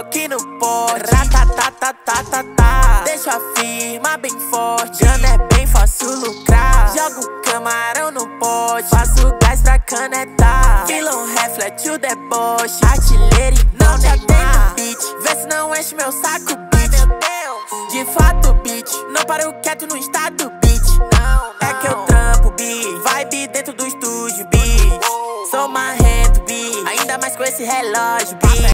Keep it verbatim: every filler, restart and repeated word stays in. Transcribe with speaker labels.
Speaker 1: Glock no pote, ratatatatata. Deixa a firma bem forte, grana é bem fácil lucrar. Jogo camarão no pote, faço gás pra canetar. Filão reflete o deboche, artilheiro e não te atendo beat. Vê se não enche meu saco, bitch. De fato, bitch, não paro quieto no estado, bitch. É que eu trampo, bi, vibe dentro do estúdio, bi. Sou marrento, bi, ainda mais com esse relógio, bi.